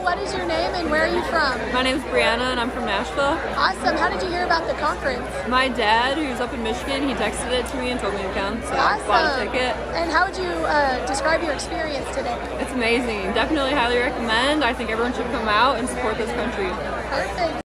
what is your name and where are you from? My name is Brianna and I'm from Nashville. Awesome. How did you hear about the conference? My dad, who's up in Michigan, he texted it to me and told me to come, so Awesome. I bought a ticket. And how would you describe your experience today? It's amazing. Definitely highly recommend. I think everyone should come out and support this country. Perfect.